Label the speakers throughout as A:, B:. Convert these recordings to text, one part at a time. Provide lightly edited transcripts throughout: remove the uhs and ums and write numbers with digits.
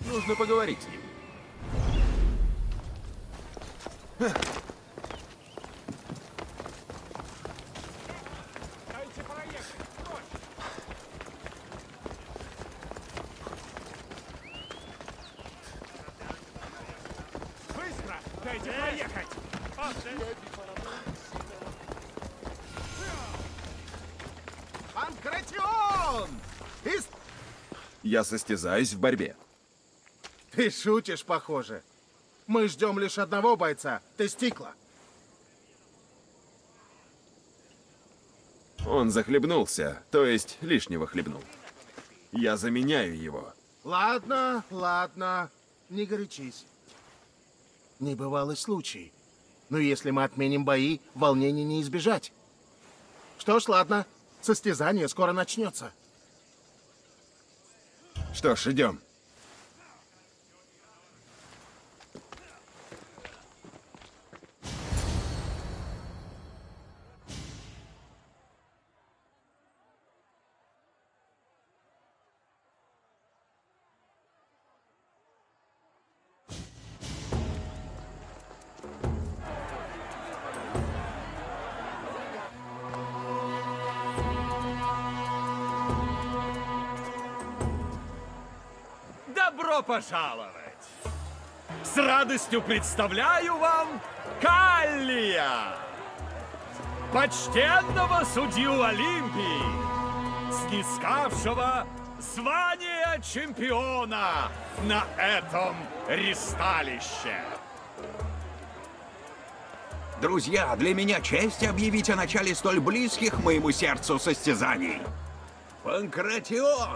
A: Нужно поговорить с ним.
B: Дайте проехать! Быстро! Дайте проехать!
C: Панкратион!
A: Я состязаюсь в борьбе.
C: Ты шутишь, похоже. Мы ждем лишь одного бойца. Тестикла.
A: Он захлебнулся, то есть лишнего хлебнул. Я заменяю его.
C: Ладно, ладно. Не горячись. Небывалый случай. Но если мы отменим бои, волнений не избежать. Что ж, ладно. Состязание скоро начнется.
A: Что ж, идем.
B: Добро пожаловать! С радостью представляю вам Каллия, почтенного судью Олимпии, снискавшего звание чемпиона на этом ристалище.
D: Друзья, для меня честь объявить о начале столь близких моему сердцу состязаний. Панкратион!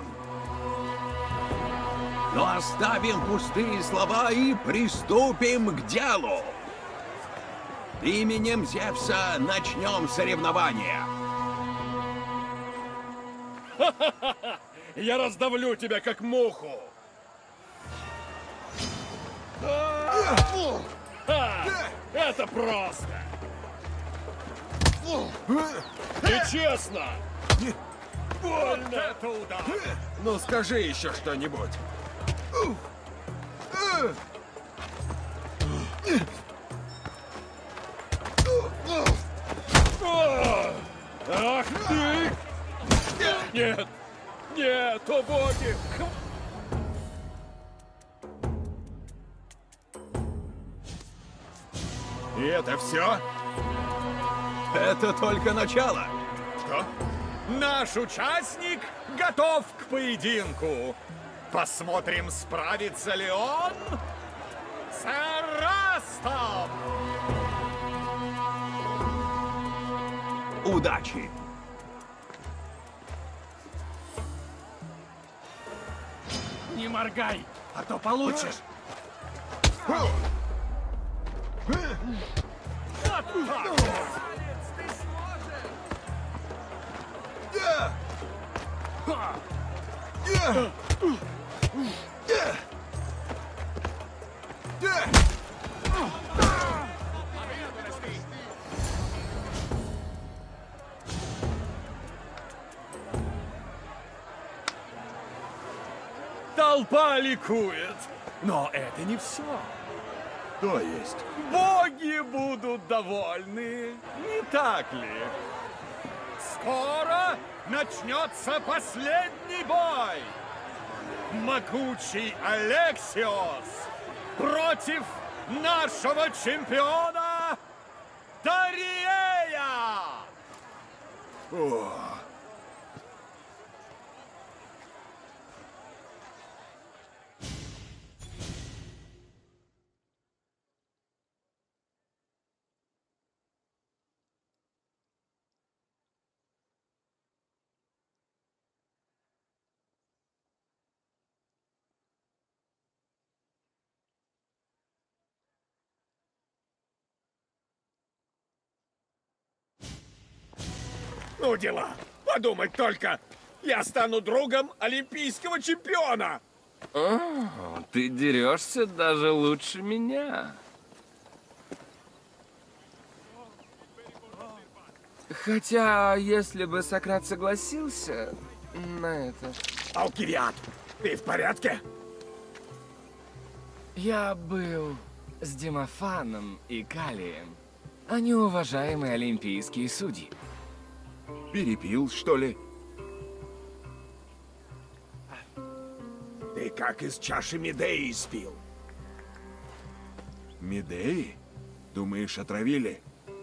D: Но оставим пустые слова и приступим к делу. Именем Зевса начнем соревнования.
B: Я раздавлю тебя, как муху. Это просто. Нечестно. Больно это удар.
A: Ну скажи еще что-нибудь.
B: Ах ты! Нет! Нет, о боги!
A: И это все?
D: Это только начало.
B: Что? Наш участник готов к поединку. Посмотрим, справится ли он с Эрастом!
D: Удачи!
B: Не моргай, а то получишь! Вот так! Толпа ликует, но это не все.
A: То есть?
B: Боги будут довольны, не так ли? Скоро начнется последний бой. Могучий Алексиос против нашего чемпиона Дариэя!
A: О,
B: Ну дела, подумать только, я стану другом олимпийского чемпиона.
E: О, ты дерешься даже лучше меня. Хотя, если бы Сократ согласился на это...
B: Алкивиад, ты в порядке?
E: Я был с Демофаном и Калием. Они уважаемые олимпийские судьи.
A: Перепил, что ли?
D: Ты как из чаши Медеи спил.
A: Медеи? Думаешь, отравили?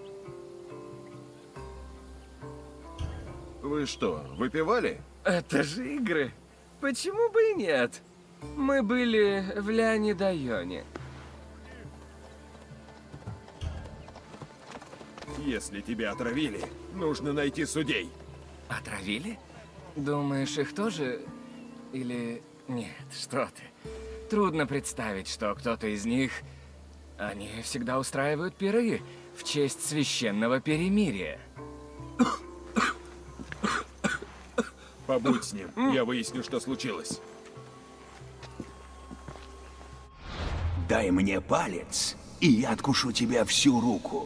A: Вы что, выпивали?
E: Это же игры. Почему бы и нет? Мы были в Леонидайоне.
A: Если тебя отравили, нужно найти судей.
E: Отравили? Думаешь, их тоже? Или... Нет, что ты. Трудно представить, что кто-то из них... Они всегда устраивают пиры в честь священного перемирия.
A: Побудь с ним, я выясню, что случилось.
D: Дай мне палец, и я откушу тебе всю руку.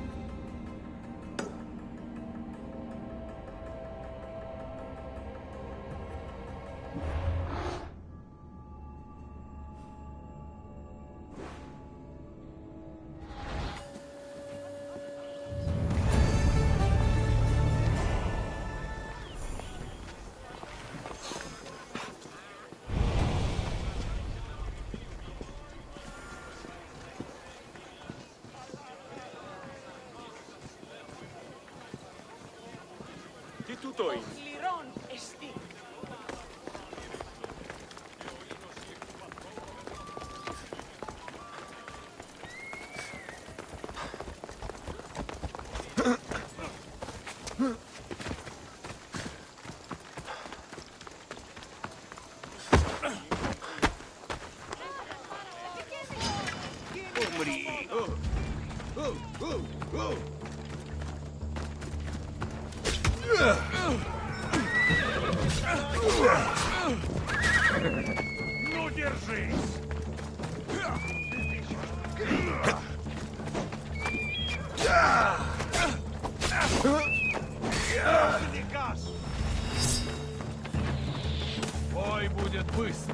F: Lirón Stick.
D: Умри.
B: Ну, держись! Приказ! Бой будет быстр.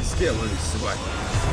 A: разделаюсь с вами.